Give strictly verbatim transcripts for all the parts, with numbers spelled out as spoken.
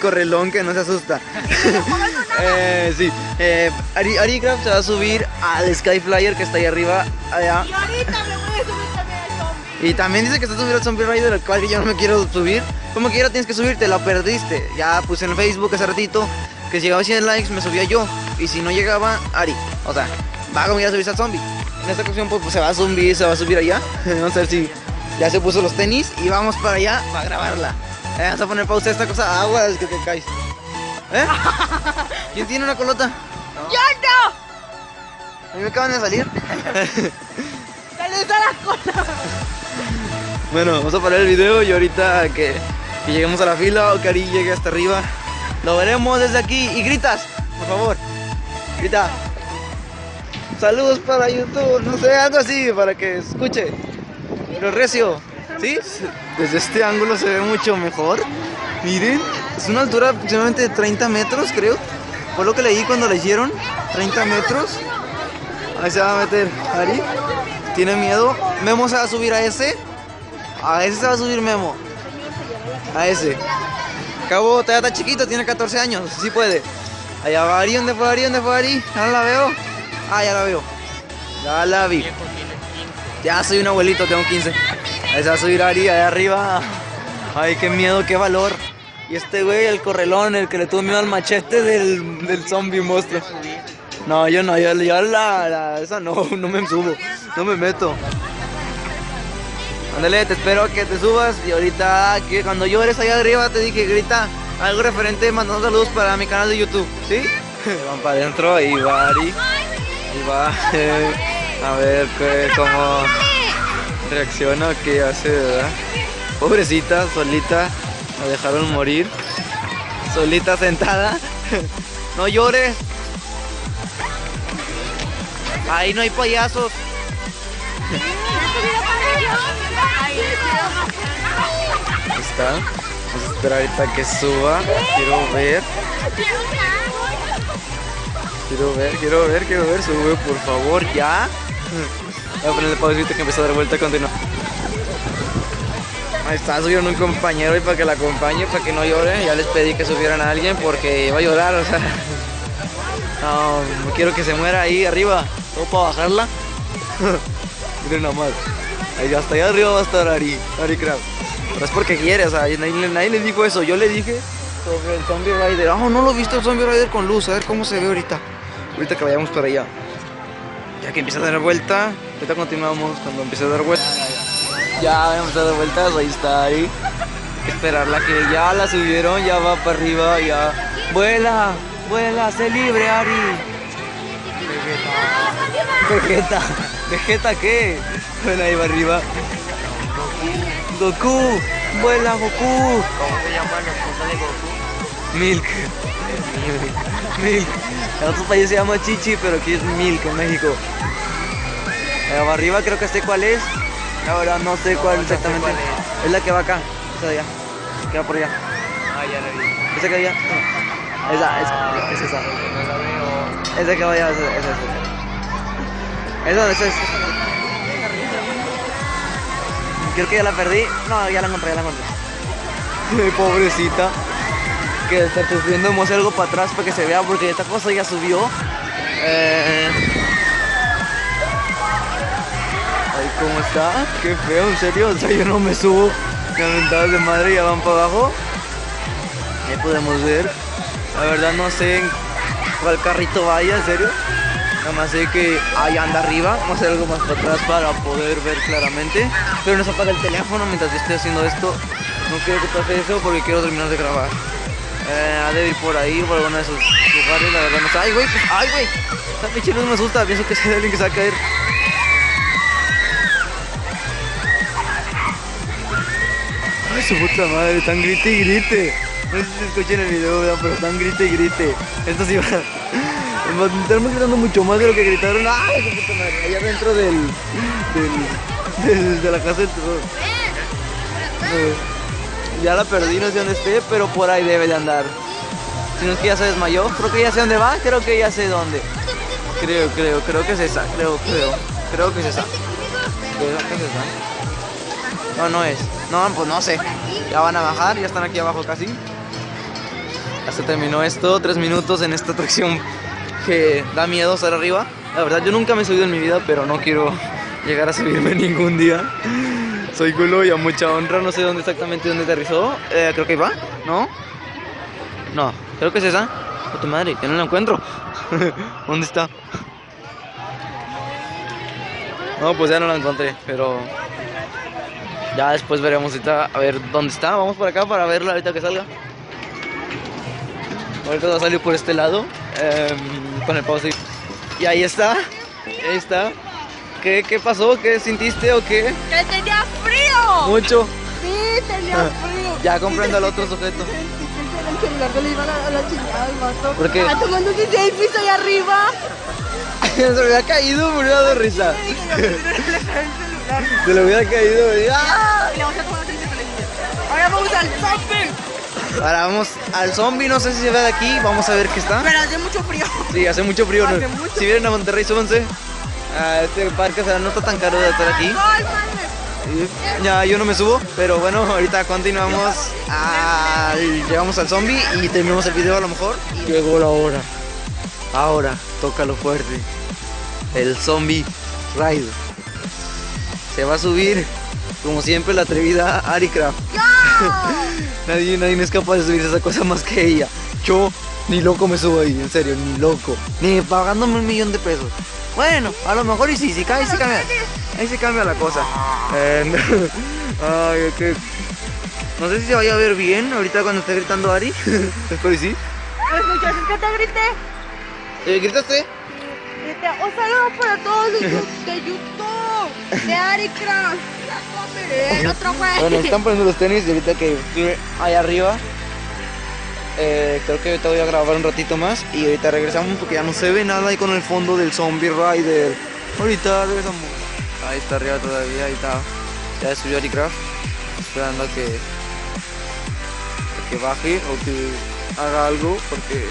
correlón que no se asusta. eh, sí, eh, Ari, Aricraft se va a subir al Sky Flyer que está ahí arriba, allá. Y ahorita me voy a subir también al zombie. Y también dice que está subiendo al Zombie Rider, el cual yo no me quiero subir. Como quiera tienes que subirte, la perdiste. Ya puse en el Facebook hace ratito que si llegaba a cien likes me subía yo. Y si no llegaba, Ari. O sea, va a como ir a subirse al zombie. En esta ocasión pues, pues se va a subir, se va a subir allá. Vamos a ver si ya se puso los tenis y vamos para allá para grabarla. Eh, vamos a poner pausa a esta cosa, agua, es que te caes. ¿Eh? ¿Quién tiene una colota? ¡Yo no! A mí me acaban de salir. ¡Dale a la cola! Bueno, vamos a parar el video y ahorita que, que lleguemos a la fila o que Ari llegue hasta arriba, lo veremos desde aquí y gritas, por favor. Grita. Saludos para YouTube, no sé, algo así para que escuche. Pero recio, ¿sí? Desde este ángulo se ve mucho mejor. Miren, es una altura aproximadamente de treinta metros, creo. Fue lo que leí cuando le hicieron, treinta metros. Ahí se va a meter Ari. ¿Tiene miedo? Memo se va a subir a ese. A ese se va a subir Memo. A ese. Cabo todavía está chiquito, tiene catorce años, sí puede. Allá va Ari, ¿dónde fue Ari? ¿Dónde fue Ari? ¿Ya no la veo? Ah, ya la veo. Ya la vi. Ya soy un abuelito, tengo quince. Ahí se va a subir Ari, allá arriba. Ay, qué miedo, qué valor. Y este güey, el correlón, el que le tuvo miedo al machete del, del zombie monstruo. No, yo no, yo, yo la, la, esa no, no me subo, no me meto. Ándale, te espero que te subas y ahorita que cuando llores allá arriba te dije, grita algo referente, mandando saludos para mi canal de YouTube, ¿sí? Van para adentro, ahí va Ari, ahí va, eh, a ver que, cómo reacciona, qué hace, ¿verdad? Pobrecita, solita, la dejaron morir, solita sentada, no llores. Ahí no hay payasos. Ahí está. Vamos a esperar ahorita que suba. Quiero ver. Quiero ver, quiero ver, quiero ver. Sube, por favor, ya. Voy a ponerle pausita que empieza a dar vuelta a continuar. Ahí está, subieron un compañero y para que la acompañe, para que no llore. Ya les pedí que subieran a alguien porque iba a llorar, o sea. No, no quiero que se muera ahí arriba. Todo para bajarla. Miren nomás. Ahí hasta allá arriba va a estar Ari, Aricraft. Pero es porque quiere, o sea, nadie, nadie le dijo eso. Yo le dije sobre el Zombie Rider. Ah, oh, no lo he visto el Zombie Rider con luz. A ver cómo se ve ahorita. Ahorita que vayamos para allá. Ya que empieza a dar vuelta. Ahorita continuamos cuando empiece a dar vuelta. Ya vamos a dar vueltas. Ahí está Ari. Hay que esperarla que ya la subieron. Ya va para arriba. Ya. Vuela, vuela, sé libre, Ari. Vegeta. ¿Vegeta qué? Bueno, ahí va arriba. Goku. Vuela, Goku. ¿Cómo se llama la esposa de Goku? Milk. Milk. En otros países se llama Chichi, pero aquí es Milk en México. Ahí va arriba, creo que sé cuál es. La verdad no sé cuál No, no sé exactamente. cuál es. Es la que va acá. Esa de allá. Que va por allá. Ah, ya la vi. Esa que va allá. No. Esa, esa, es esa. No la veo. Esa que va allá, esa, esa, esa. Esa, esa es. Creo que ya la perdí. No, ya la encontré, ya la encontré. Pobrecita. Que está sufriendo. Vamos a hacer algo para atrás para que se vea porque esta cosa ya subió. Eh... Ay, ¿cómo está? Qué feo, en serio. O sea, yo no me subo. Las mentadas de madre ya van para abajo. Ahí podemos ver. La verdad no sé en cuál carrito vaya, en serio. Nada más sé que ahí anda arriba. Vamos a hacer algo más para atrás para poder ver claramente. Pero no se apaga el teléfono mientras yo estoy haciendo esto. No quiero que pase eso porque quiero terminar de grabar. Eh, ha de ir por ahí, por alguno de esos lugares, la verdad no sé. ¡Ay, güey! Pues, ¡ay, güey! Esta pinche luz me asusta. Pienso que es alguien que se va a caer. ¡Ay, su puta madre! Están grite y grite. No sé si se escucha en el video, ¿verdad? Pero están grite y grite. Esto sí va... Estamos gritando mucho más de lo que gritaron. ¡Ay, su puta madre! Allá dentro del... del, del de la casa del terror. Eh, ya la perdí, no sé dónde esté, pero por ahí debe de andar. Si no es que ya se desmayó. Creo que ya sé dónde va, creo que ya sé dónde. Creo, creo, creo que es esa. Creo, creo. Creo que es esa. Creo que es esa. No, no es. No, pues no sé. Ya van a bajar, ya están aquí abajo casi. Ya se terminó esto, tres minutos en esta atracción que da miedo estar arriba. La verdad, yo nunca me he subido en mi vida, pero no quiero llegar a subirme ningún día. Soy culo y a mucha honra, no sé dónde exactamente dónde aterrizó. Eh, creo que ahí va, ¿no? No, creo que es esa. ¡Oh, tu madre! Ya no la encuentro. ¿Dónde está? No, pues ya no la encontré, pero ya después veremos ahorita a ver dónde está. Vamos por acá para verla ahorita que salga. Ahorita va a salir por este lado eh, con el pause. Y ahí está, ahí está. ¿Qué, ¿Qué pasó? ¿Qué sintiste o qué? ¡Que tenía frío! Mucho. Sí, tenía frío. Ya comprendo al otro sujeto. El celular que le iba a la, a la chingada al vato. ¿Por qué? Ah, tomando que seis pisos ahí arriba. Se me había caído, me hubiera dado risa. Se le hubiera caído. Y, ¡ah! Y le vamos a tomar seis pisos. Ahora vamos al zombie. Ahora vamos al zombie, no sé si se ve de aquí, vamos a ver qué está. Pero hace mucho frío. Sí, hace mucho frío. Hace ¿no? mucho. Si vienen a Monterrey, súbanse a este parque, o sea, no está tan caro de estar aquí. Ay, madre. Y ya yo no me subo, pero bueno, ahorita continuamos. Al, llegamos al zombie y terminamos el video a lo mejor. Llegó la hora. Ahora toca lo fuerte. El zombie ride. Se va a subir, como siempre, la atrevida Aricraft. nadie, nadie es capaz de subir esa cosa más que ella. Yo ni loco me subo ahí, en serio, ni loco. Ni pagándome un millón de pesos. Bueno, a lo mejor y sí, si cae, sí cambia. Ahí se cambia la cosa. Eh, ay, okay. No sé si se vaya a ver bien ahorita cuando esté gritando Ari. Espero y sí. ¿Escuchas que te grité? ¿Eh, ¿Gritaste? Grité, un saludo para todos de, Yu- de YouTube, de Aricraft. El otro güey. Bueno, están poniendo los tenis y ahorita que estoy ahí arriba, eh, creo que ahorita voy a grabar un ratito más y ahorita regresamos porque ya no se ve nada ahí con el fondo del Zombie Rider. Ahorita regresamos. Ahí está arriba todavía, ahí está. Ya subió Aricraft, esperando a que, a que baje o que haga algo porque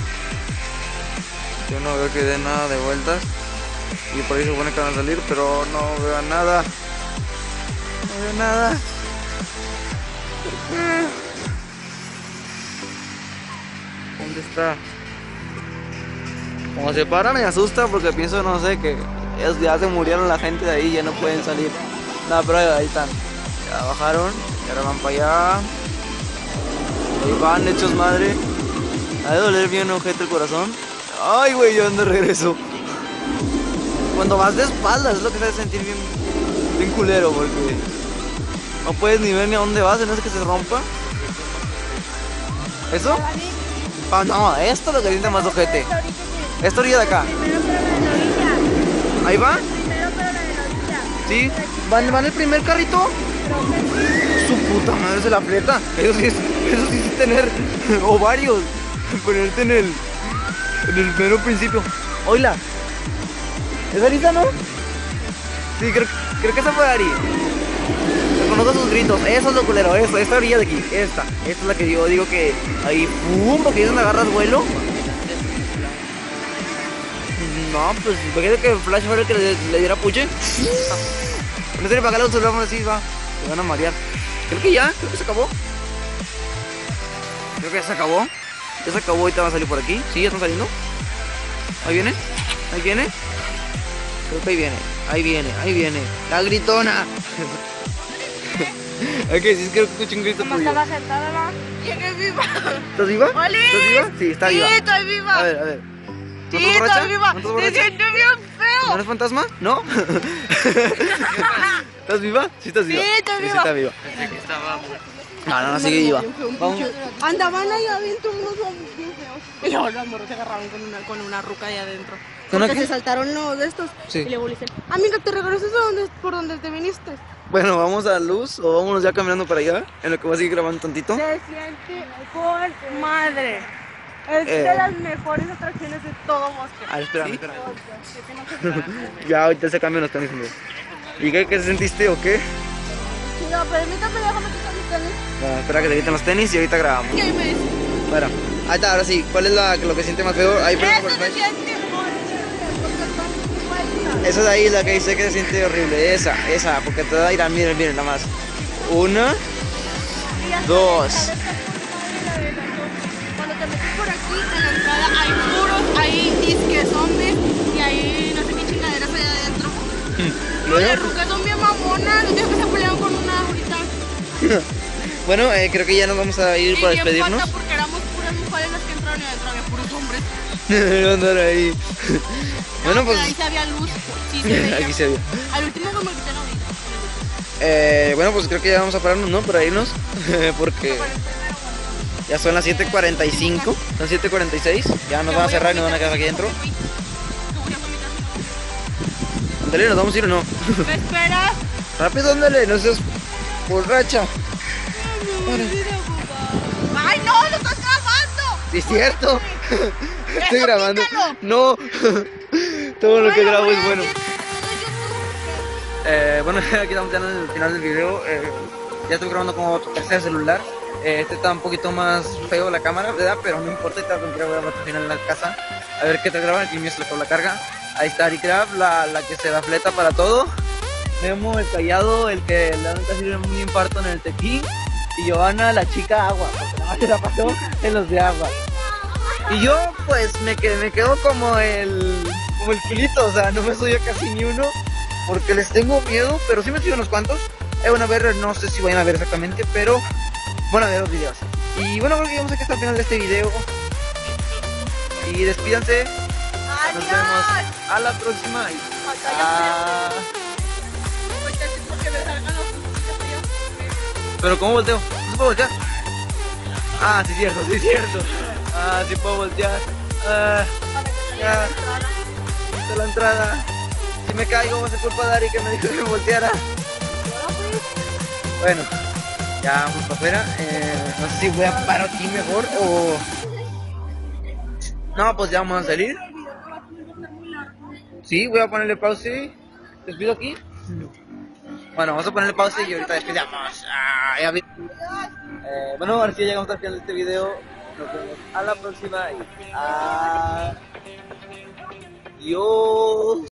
yo no veo que dé nada de vueltas. Y por ahí se supone que van a salir, pero no veo nada. No veo nada. ¿Por qué? ¿Dónde está? Como se para me asusta porque pienso, no sé, que ellos ya se murieron la gente de ahí, ya no pueden salir. No, pero ahí, ahí están. Ya bajaron, y ahora van para allá. Ahí van hechos madre. Ha de doler bien ojete el corazón. Ay, güey, yo ando de regreso. Cuando vas de espaldas es lo que se hace sentir bien, bien culero porque no puedes ni ver ni a dónde vas, no es que se rompa. ¿Eso? Ah, no, esto es lo que siente más ojete. Esta orilla de acá. ¿Ahí va? ¿Sí? ¿Van, van el primer carrito? Su puta madre se la aprieta. Eso sí es, eso sí es tener ovarios. Ponerte en el, en el mero principio. Oila. ¿Es Arisa, no? Sí, creo, creo que esa fue Ari. Reconozco sus gritos. Eso es lo culero, eso, esta orilla de aquí. Esta, esta es la que yo digo que ahí, pum, porque es donde agarras vuelo. No, pues, imagínate que Flash fuera el que le, le diera puche. No sé, para acá los celular así, va. Se van a marear. Creo que ya, creo que se acabó. Creo que ya se acabó. Ya se acabó, ahorita van a salir por aquí. Sí, ya están saliendo. Ahí viene, ahí viene. Creo que ahí viene, ahí viene, ahí viene. La gritona. Ok, sí, es que escucho un grito ¿Cómo tuyo. estaba sentada, va? Llegué viva. ¿Estás viva? ¡Oli! ¿Estás viva? Sí, está Sí, viva. estoy viva. A ver, a ver. ¿No Sí, estás borracha? estoy viva. ¿No estás Me borracha? siento bien ¿No feo. eres fantasma? ¿No? ¿Estás viva? Sí, estás viva. Sí, estoy Sí, viva. sí, está viva. Pensé que estaba No, no, no, sigue viva. Vamos. Andaban ahí adentro unos zombies bien feos. Y luego las morros se agarraron con una, con una ruca ahí adentro. ¿Con Porque qué? se saltaron los de estos. Sí. Y luego le dicen, amiga, ¿te regresas a donde, por donde te viniste? Bueno, vamos a luz o vámonos ya caminando para allá. En lo que voy a seguir grabando tantito. Se siente con madre. Es Eh. de las mejores atracciones de todo Bosque. A ver, espérame, ¿Sí? espérame. Ya, ahorita se cambian los tenis. hombre. ¿Y qué, qué sentiste o qué? Chido, permítame, déjame quitar mis tenis. Bueno, espera que se quiten los tenis y ahorita grabamos. ¿Qué me dices? Bueno, ahí está, ahora sí. ¿Cuál es la, lo que siente más feo? Ahí, por Eso por el se flash. siente horrible, porque están muertas. Esa de ahí, la que dice que se siente horrible. Esa, esa, porque te da ira. Miren, miren, nada más. Una. Y hasta Dos. de- hasta de esta forma de la de la- cuando te disque zombies y ahí no sé qué chingaderas hay adentro. Luego, Las rucas son bien mamonas, no digo que se pelearon con una ahorita. bueno, eh, creo que ya nos vamos a ir Y para bien despedirnos. pata porque éramos puras mujeres las que entraron y adentro había puros hombres. Andar ahí. Bueno, No, pues pero ahí se había luz, sí se veía. aquí se ve. Al último como que te no vi. Eh, bueno, pues creo que ya vamos a pararnos, ¿no? Para irnos. Porque ya son las siete cuarenta y cinco, son siete cuarenta y seis. Ya nos van a cerrar y nos van a quedar aquí adentro. Ándale, ¿nos vamos a ir o no? ¿Me esperas? Rápido, ándale, no seas borracha. ¡Ay, no! ¡Lo estás grabando! Sí, es cierto. Estoy Eso, grabando. quítalo. No. Todo lo que Bueno, grabo voy es a bueno. decir- Eh, bueno, aquí estamos ya en el final del video. Eh, ya estoy grabando con otro tercer celular. Eh, este está un poquito más feo la cámara, ¿verdad? Pero no importa, está con grabar al final en la casa. A ver qué te graban, aquí mío se le acabó la carga. Ahí está Aricraft, la, la que se da fleta para todo. Memo, el callado, el que le dan casi un infarto en el tequín. Y Johanna, la chica agua, porque nada más se la pasó en los de agua. Y yo, pues, me quedo, me quedo como el, como el culito, o sea, no me subió casi ni uno. Porque les tengo miedo, pero sí me subió unos cuantos. Eh, bueno, a ver, no sé si vayan a ver exactamente, pero bueno, a ver los videos. Y bueno, creo que llegamos aquí hasta el final de este video. Y despídanse. Nos vemos a la próxima. Y ah, pero ¿cómo volteo? ¿No se puede voltear? Ah, sí, cierto, sí, cierto. Ah, sí puedo voltear. Ah, ya. Esta la entrada. Si me caigo, va a ser culpa de Ari que me dijo que me volteara. Bueno, ya vamos para afuera. Eh, no sé si voy a parar aquí mejor o... No, pues ya vamos a salir. Sí, voy a ponerle pausa. ¿Despido aquí? Bueno, vamos a ponerle pausa y ahorita despidamos. Ah, ya vi. Eh, bueno, ahora sí ya llegamos al final de este video. Nos vemos a la próxima. Y... Adiós.